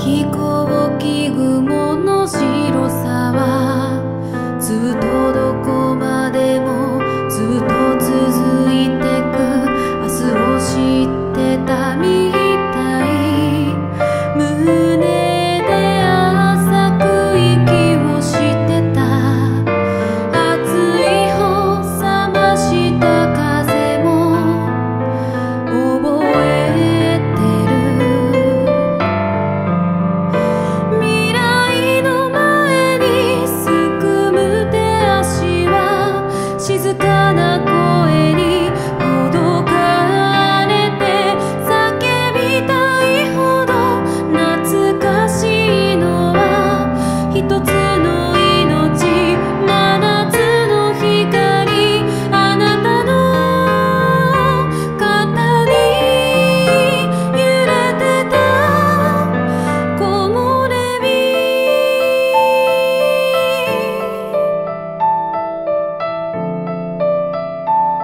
飛行機雲の白さはずっとどこまでもずっと続いてく明日を知ってたみたい胸で浅く息をしてた熱い方冷ました風も覚えてる未来の前にすくむ手足は静かな声にほどかれて叫びたいほど懐かしいのは一つの命真夏の光あなたの肩に揺れてた木漏れ日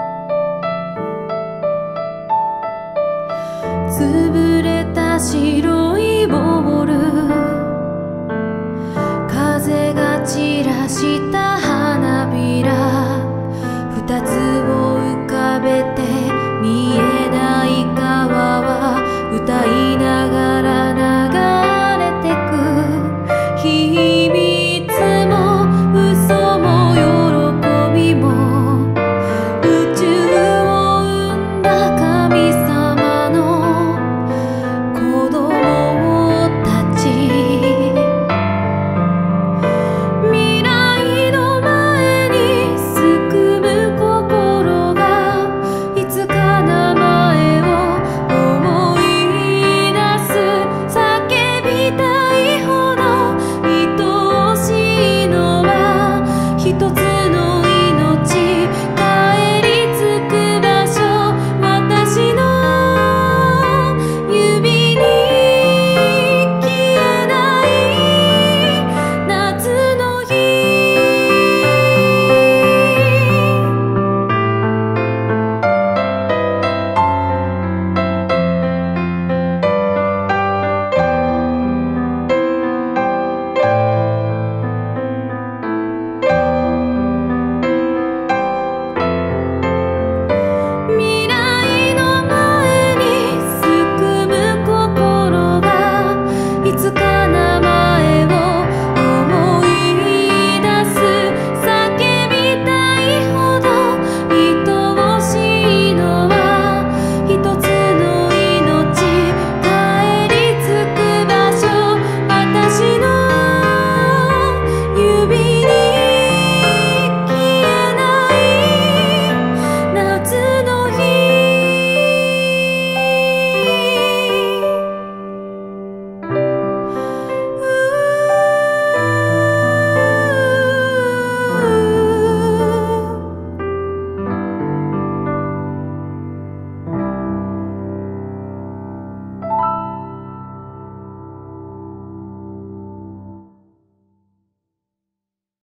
潰れた白